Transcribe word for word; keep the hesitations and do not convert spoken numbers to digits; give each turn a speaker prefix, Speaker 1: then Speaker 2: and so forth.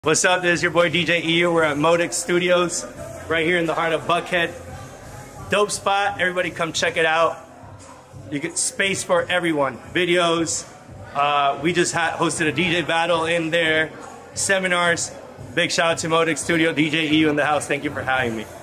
Speaker 1: What's up? This is your boy D J E U. We're at MODEx Studios, right here in the heart of Buckhead. Dope spot. Everybody come check it out. You get space for everyone. Videos. Uh, we just had hosted a D J battle in there. Seminars. Big shout out to MODEx Studio. D J E U in the house. Thank you for having me.